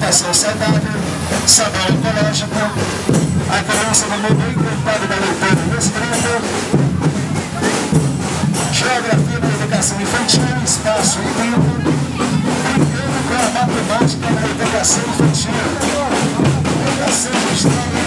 alimentação saudável, sabor ecológico, a criança no meio encantado da leitura e escrita, geografia na educação infantil, espaço e tempo, brincando com a matemática na educação infantil, educação de história.